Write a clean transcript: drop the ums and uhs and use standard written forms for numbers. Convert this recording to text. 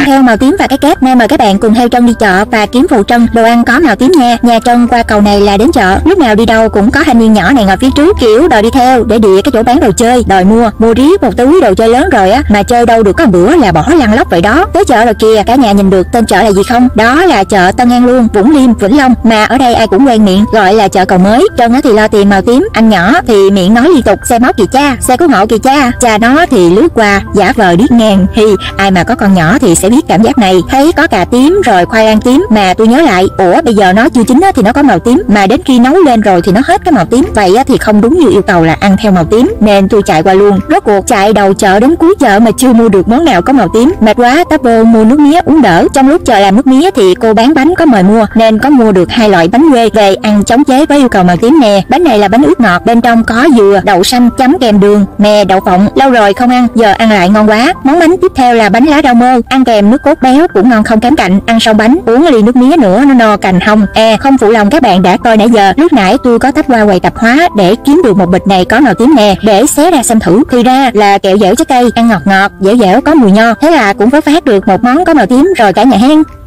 theo màu tím và cái kép. Nay mời các bạn cùng theo Trân đi chợ và kiếm phụ Trân đồ ăn có màu tím nha. Nhà Trân qua cầu này là đến chợ, lúc nào đi đâu cũng có thanh niên nhỏ này ngồi phía trước, kiểu đòi đi theo để địa cái chỗ bán đồ chơi, đòi mua riết một túi đồ chơi lớn rồi á, mà chơi đâu được có một bữa là bỏ lăn lóc vậy đó. Tới chợ rồi kìa, cả nhà nhìn được tên chợ là gì không? Đó là chợ Tân An luôn, Vũng Liêm, Vĩnh Long, mà ở đây ai cũng quen miệng gọi là chợ cầu mới. Trân thì lo tìm màu tím, anh nhỏ thì miệng nói liên tục xe móc kìa cha, xe cứu hộ kìa cha. Cha nó thì lướt qua giả vờ điếc ngang. Ai mà có con nhỏ thì sẽ biết cảm giác này. Thấy có cà tím rồi khoai lang tím, mà tôi nhớ lại, ủa bây giờ nó chưa chín thì nó có màu tím, mà đến khi nấu lên rồi thì nó hết cái màu tím. Vậy thì không đúng như yêu cầu là ăn theo màu tím, nên tôi chạy qua luôn. Rốt cuộc chạy đầu chợ đến cuối chợ mà chưa mua được món nào có màu tím. Mệt quá, tấp vô mua nước mía uống đỡ. Trong lúc chờ làm nước mía thì cô bán bánh có mời mua, nên có mua được 2 loại bánh quê về ăn chống chế với yêu cầu màu tím nè. Bánh này là bánh ướt ngọt, bên trong có dừa, đậu xanh chấm kèm đường, mè, đậu phộng. Lâu rồi không ăn, giờ ăn lại ngon quá. Món bánh tiếp theo là bánh lá rau mơ, ăn kèm nước cốt béo cũng ngon không kém cạnh. Ăn xong bánh uống ly nước mía nữa nó no cành hông. Không phụ lòng các bạn đã coi nãy giờ, lúc nãy tôi có tách qua quầy tạp hóa để kiếm được một bịch này có màu tím nè, để xé ra xem thử. Thì ra là kẹo dẻo trái cây, ăn ngọt ngọt dẻo dẻo có mùi nho, thế là cũng phải phát được một món có màu tím rồi cả nhà hen.